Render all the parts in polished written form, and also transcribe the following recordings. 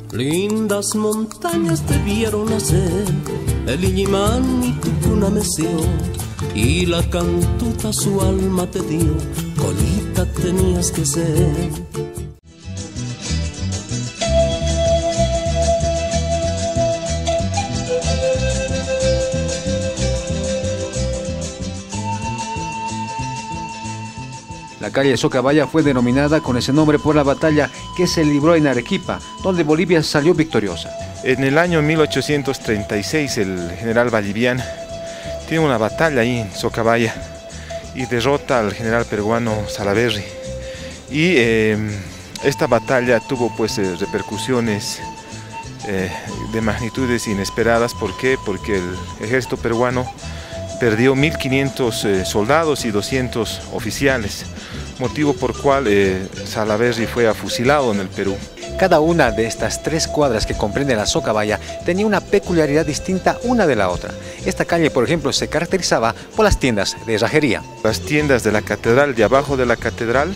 Lindas montañas te vieron nacer, el Illimán y Tucuna meció, y la cantuta su alma te dio, colita tenías que ser. La calle Socabaya fue denominada con ese nombre por la batalla que se libró en Arequipa, donde Bolivia salió victoriosa. En el año 1836 el general Vallivian tiene una batalla ahí en Socabaya y derrota al general peruano Salaverry. Y esta batalla tuvo pues repercusiones de magnitudes inesperadas. ¿Por qué? Porque el ejército peruano perdió 1.500 soldados y 200 oficiales, motivo por cual Salaverry fue afusilado en el Perú. Cada una de estas 3 cuadras que comprende la Socabaya tenía una peculiaridad distinta una de la otra. Esta calle, por ejemplo, se caracterizaba por las tiendas de herrajería. Las tiendas de la catedral, de abajo de la catedral,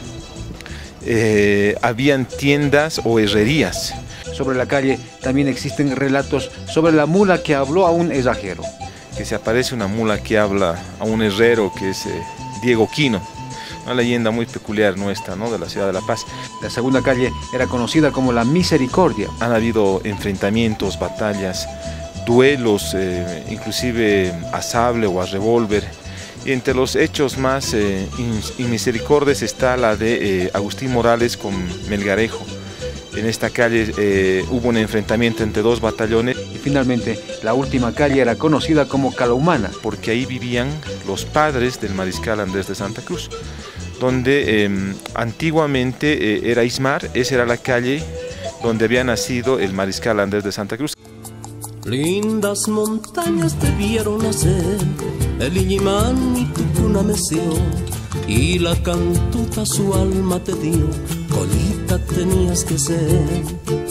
habían tiendas o herrerías. Sobre la calle también existen relatos sobre la mula que habló a un herrajero. Que se aparece una mula que habla a un herrero que es Diego Quino. Una leyenda muy peculiar nuestra, ¿no?, de la ciudad de La Paz. La segunda calle era conocida como la Misericordia. Han habido enfrentamientos, batallas, duelos, inclusive a sable o a revólver. Y entre los hechos más inmisericordias está la de Agustín Morales con Melgarejo. En esta calle hubo un enfrentamiento entre 2 batallones. Y finalmente, la última calle era conocida como Calahumana, porque ahí vivían los padres del mariscal Andrés de Santa Cruz, donde antiguamente era Ismar. Esa era la calle donde había nacido el mariscal Andrés de Santa Cruz. Lindas montañas te vieron nacer, el Illimán y Tucuna meció, y la cantuta su alma te dio, colita tenías que ser.